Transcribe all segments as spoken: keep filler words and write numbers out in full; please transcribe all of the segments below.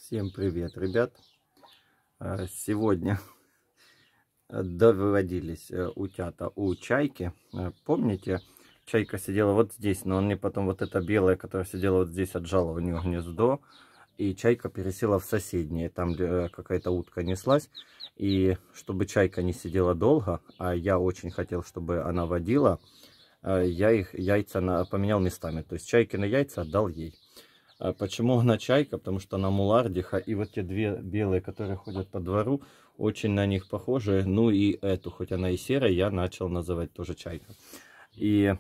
Всем привет, ребят! Сегодня доводились утята у чайки. Помните, чайка сидела вот здесь, но он мне потом вот эта белая, которая сидела вот здесь, отжала у нее гнездо. И чайка пересела в соседнее, там какая-то утка неслась. И чтобы чайка не сидела долго, а я очень хотел, чтобы она водила, я их яйца на, поменял местами. То есть чайкины яйца отдал ей. Почему она чайка? Потому что она мулардиха. И вот те две белые, которые ходят по двору, очень на них похожи. Ну и эту, хоть она и серая, я начал называть тоже чайка. И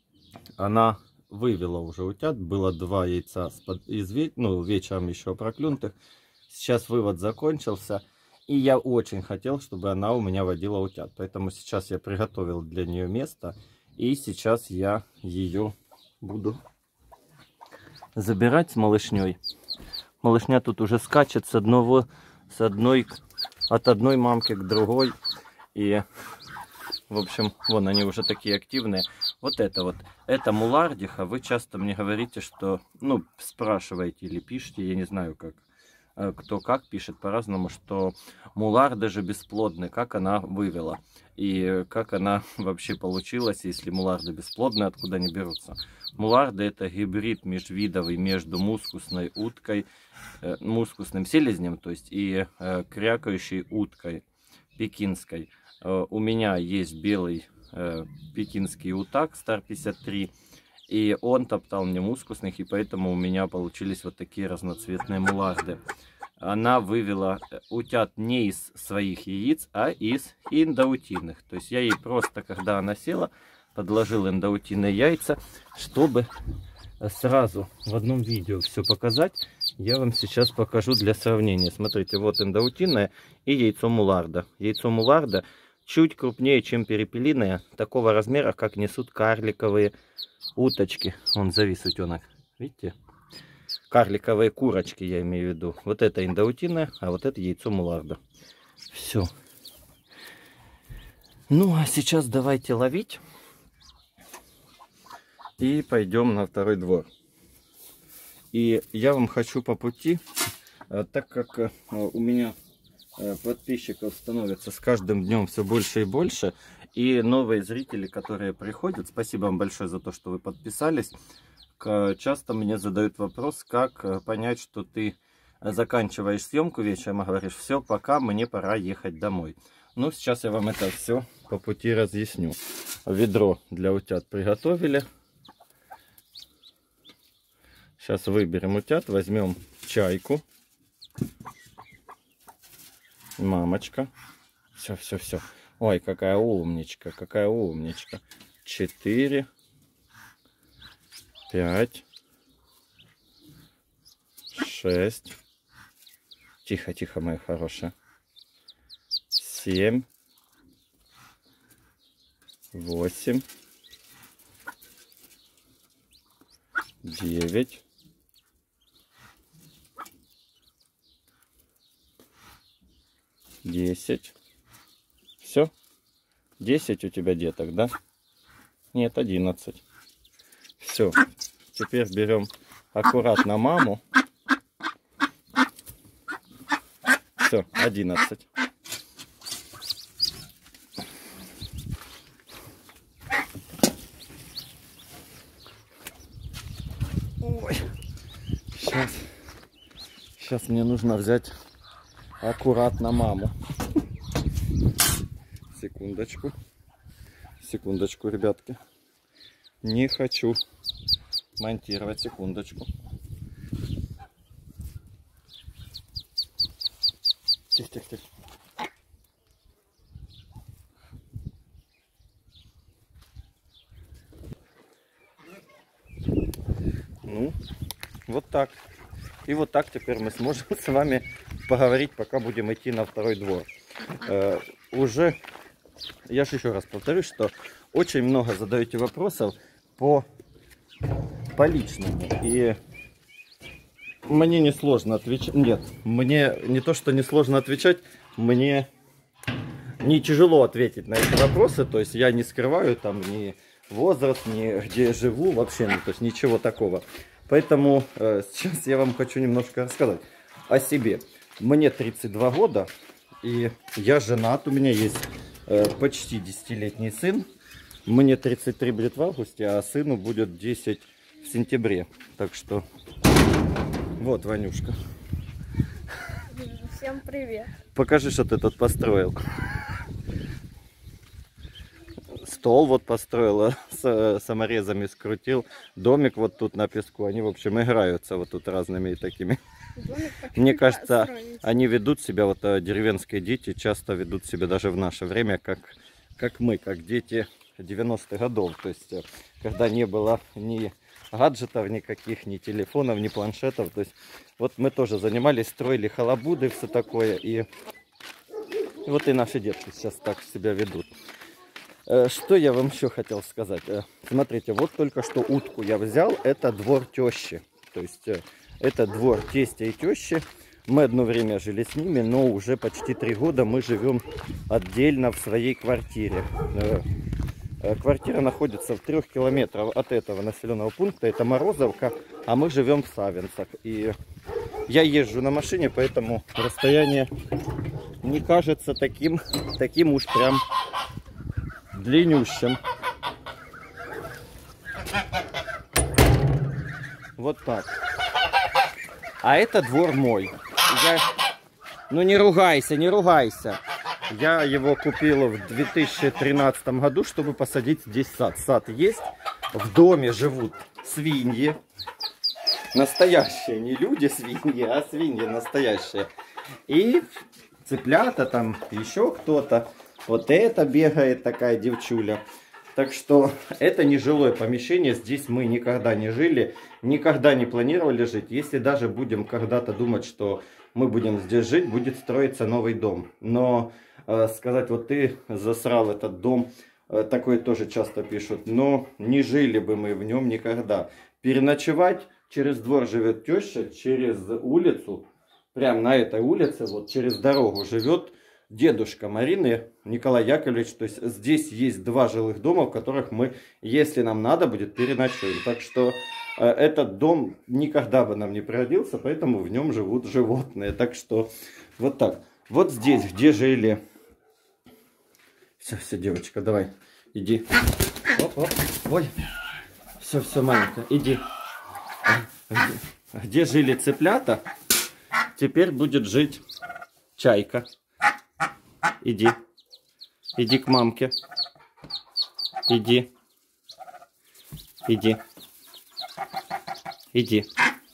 она вывела уже утят. Было два яйца из, ну, вечером еще проклюнутых. Сейчас вывод закончился. И я очень хотел, чтобы она у меня водила утят. Поэтому сейчас я приготовил для нее место. И сейчас я ее буду забирать с малышней. Малышня тут уже скачет с одного, с одной, от одной мамки к другой. И, в общем, вон они уже такие активные. Вот это вот, это мулардиха. Вы часто мне говорите, что, ну, спрашиваете или пишете, я не знаю, как, кто как пишет по-разному, что муларды же бесплодны, как она вывела. И как она вообще получилась, если муларды бесплодны, откуда они берутся. Муларды — это гибрид межвидовый между мускусной уткой, э, мускусным селезнем, то есть и э, крякающей уткой пекинской. Э, у меня есть белый э, пекинский утак стар пятьдесят три, и он топтал мне мускусных, и поэтому у меня получились вот такие разноцветные муларды. Она вывела утят не из своих яиц, а из индоутиных. То есть я ей просто, когда она села, подложил индоутиные яйца, чтобы сразу в одном видео все показать. Я вам сейчас покажу для сравнения. Смотрите, вот индоутиное и яйцо муларда. Яйцо муларда чуть крупнее, чем перепелиное, такого размера, как несут карликовые уточки. Он завис утенок, видите? Карликовые курочки, я имею в виду. Вот это индоутиное, а вот это яйцо муларда. Все. Ну, а сейчас давайте ловить. И пойдем на второй двор. И я вам хочу по пути, так как у меня подписчиков становится с каждым днем все больше и больше, и новые зрители, которые приходят, спасибо вам большое за то, что вы подписались, часто мне задают вопрос, как понять, что ты заканчиваешь съемку вечером и говоришь: все, пока, мне пора ехать домой. Ну, сейчас я вам это все по пути разъясню. Ведро для утят приготовили. Сейчас выберем утят, возьмем чайку. Мамочка. Все, все, все. Ой, какая умничка, какая умничка. Четыре. Пять. Шесть. Тихо, тихо, моя хорошая. Семь. Восемь. Девять. Десять. Все. Десять у тебя деток, да? Нет, одиннадцать. Все. Теперь берем аккуратно маму. Все, одиннадцать. Ой. Сейчас. Сейчас мне нужно взять аккуратно маму. Секундочку. Секундочку, ребятки. Не хочу монтировать. Секундочку. Тихо, тихо, тихо. Ну, вот так. И вот так теперь мы сможем с вами поговорить, пока будем идти на второй двор. Э, уже, я же еще раз повторюсь, что очень много задаете вопросов по, по личному. И мне не сложно отвечать. Нет, мне не то, что не сложно отвечать, мне не тяжело ответить на эти вопросы. То есть я не скрываю там ни возраст, ни где я живу, вообще, ну, то есть ничего такого. Поэтому э, сейчас я вам хочу немножко рассказать. о себе. Мне тридцать два года, и я женат, у меня есть э, почти десятилетний сын. Мне тридцать три будет в августе, а сыну будет десять в сентябре. Так что вот, Ванюшка. Всем привет. Покажи, что ты тут построил. Стол вот построила, с саморезами скрутил. Домик вот тут на песку. Они, в общем, играются вот тут разными такими. Мне кажется, они ведут себя, вот деревенские дети часто ведут себя даже в наше время, как, как мы, как дети девяностых годов. То есть, когда не было ни гаджетов никаких, ни телефонов, ни планшетов. То есть, вот мы тоже занимались, строили халабуды, все такое. И вот и наши детки сейчас так себя ведут. Что я вам еще хотел сказать? Смотрите, вот только что утку я взял. Это двор тещи. То есть, это двор тестя и тещи. Мы одно время жили с ними, но уже почти три года мы живем отдельно в своей квартире. Квартира находится в трех километрах от этого населенного пункта. Это Морозовка, а мы живем в Савинцах. И я езжу на машине, поэтому расстояние не кажется таким, таким уж прям длиннющим. Вот так. А это двор мой. Я... Ну не ругайся, не ругайся. Я его купил в две тысячи тринадцатом году, чтобы посадить здесь сад. Сад есть. В доме живут свиньи. Настоящие, не люди свиньи, а свиньи настоящие. И цыплята там, еще кто-то. Вот это бегает такая девчуля. Так что это не жилое помещение. Здесь мы никогда не жили, никогда не планировали жить. Если даже будем когда-то думать, что мы будем здесь жить, будет строиться новый дом. Но э, сказать, вот ты засрал этот дом, э, такое тоже часто пишут. Но не жили бы мы в нем никогда. Переночевать, через двор живет теща, через улицу, прямо на этой улице, вот через дорогу живет дедушка Марины, Николай Яковлевич. То есть здесь есть два жилых дома, в которых мы, если нам надо будет, переночуем. Так что э, этот дом никогда бы нам не пригодился, поэтому в нем живут животные. Так что вот так. Вот здесь, где жили... Все, все, девочка, давай, иди. Оп, оп. Ой, все, все, маленькая, иди. Где, где жили цыплята, теперь будет жить чайка. Иди. Иди к мамке. Иди. Иди. Иди.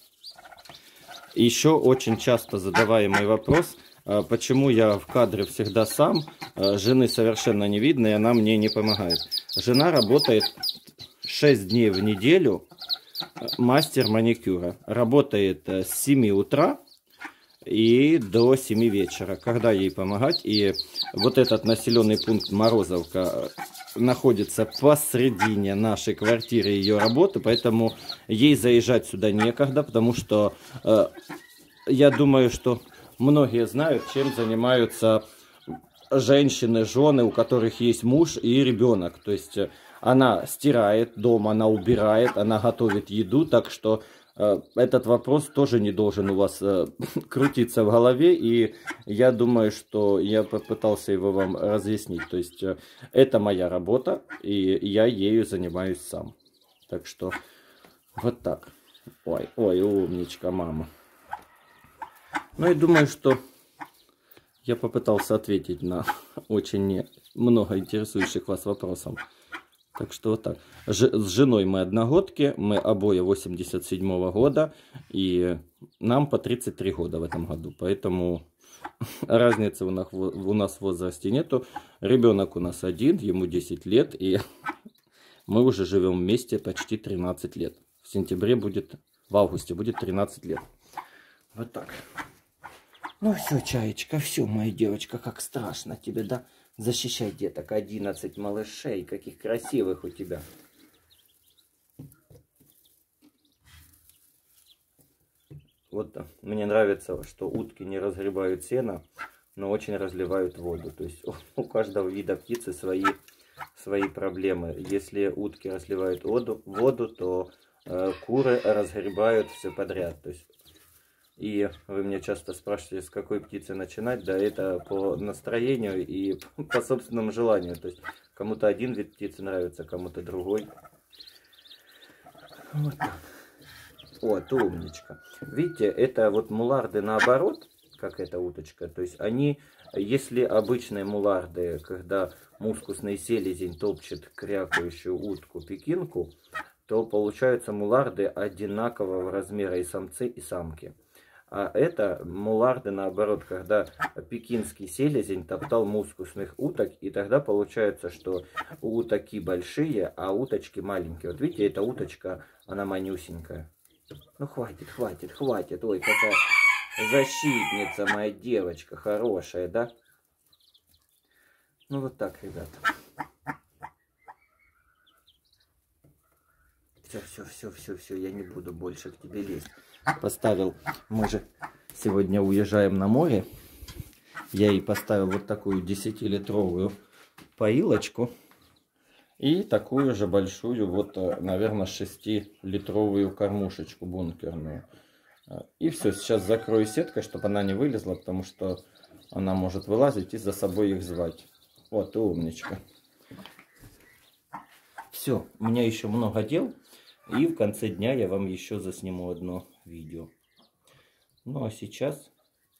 Еще очень часто задаваемый вопрос, почему я в кадре всегда сам, жены совершенно не видно, и она мне не помогает. Жена работает шесть дней в неделю, мастер маникюра. Работает с семи утра и до семи вечера, когда ей помогать. И вот этот населенный пункт Морозовка находится посредине нашей квартиры и ее работы, поэтому ей заезжать сюда некогда, потому что э, я думаю, что многие знают, чем занимаются женщины, жены, у которых есть муж и ребенок. То есть она стирает дома, она убирает, она готовит еду, так что этот вопрос тоже не должен у вас э, крутиться в голове, и я думаю, что я попытался его вам разъяснить. То есть э, это моя работа, и я ею занимаюсь сам. Так что вот так. Ой, ой, умничка, мама. Ну и думаю, что я попытался ответить на очень много интересующих вас вопросов. Так что вот так. Ж, с женой мы одногодки, мы обои восемьдесят седьмого года, и нам по тридцать три года в этом году. Поэтому разницы у нас, у нас в возрасте нету. Ребенок у нас один, ему десять лет, и мы уже живем вместе почти тринадцать лет. В сентябре будет, в августе будет тринадцать лет. Вот так. Ну все, Чаечка, все, моя девочка, как страшно тебе, да? Защищай деток, одиннадцать малышей, каких красивых у тебя. Вот так. Мне нравится, что утки не разгребают сено, но очень разливают воду. То есть у каждого вида птицы свои, свои проблемы. Если утки разливают воду, воду то э, куры разгребают все подряд. То есть И вы меня часто спрашиваете, с какой птицы начинать. Да, это по настроению и по собственному желанию. То есть кому-то один вид птицы нравится, кому-то другой. Вот так. Вот, умничка. Видите, это вот муларды наоборот, как эта уточка. То есть они, если обычные муларды, когда мускусный селезень топчет крякающую утку пекинку, то получаются муларды одинакового размера и самцы, и самки. А это муларды наоборот, когда пекинский селезень топтал мускусных уток, и тогда получается, что утки большие, а уточки маленькие. Вот видите, эта уточка, она манюсенькая. Ну хватит, хватит, хватит. Ой, какая защитница моя девочка, хорошая, да? Ну вот так, ребята. Все, все, все, все, все, я не буду больше к тебе лезть. Поставил, мы же сегодня уезжаем на море. Я ей поставил вот такую десятилитровую поилочку. И такую же большую, вот, наверное, шестилитровую кормушечку бункерную. И все, сейчас закрою сеткой, чтобы она не вылезла, потому что она может вылазить и за собой их звать. Вот, и умничка. Все, у меня еще много дел. И в конце дня я вам еще засниму одно видео. Ну, а сейчас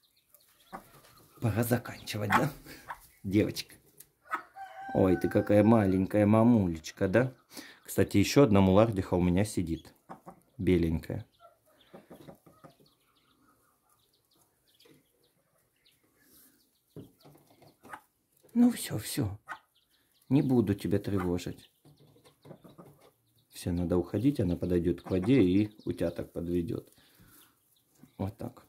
пора заканчивать, да, девочка? Ой, ты какая маленькая мамулечка, да? Кстати, еще одна мулардиха у меня сидит. Беленькая. Ну все, все. Не буду тебя тревожить. Все, надо уходить, она подойдет к воде и утяток подведет. Вот так.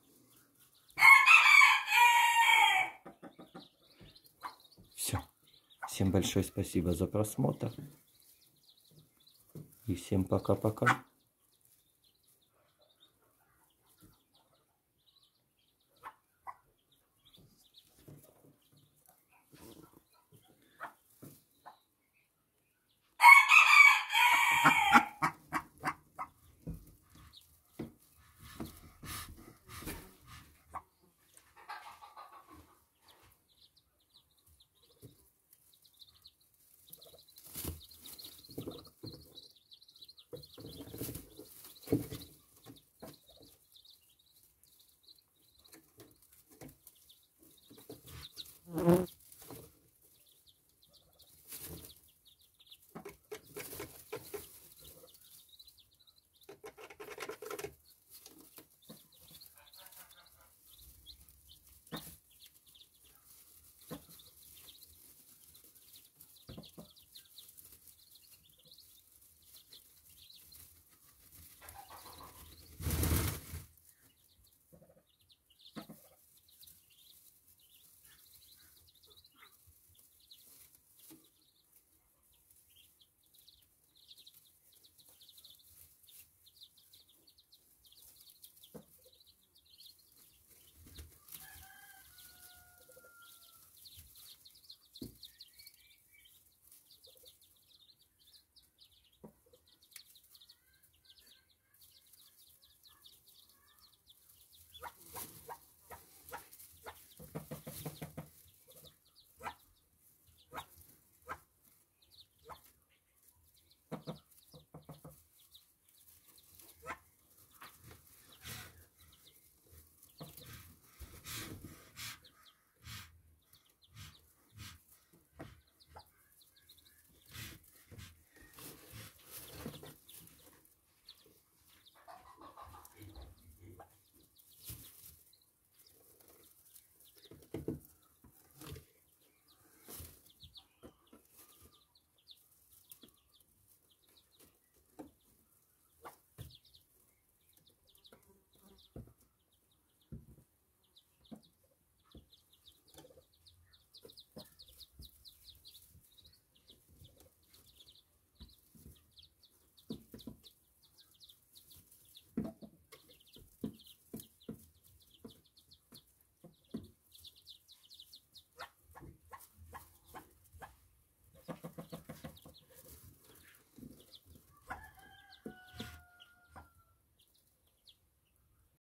Все. Всем большое спасибо за просмотр. И всем пока-пока.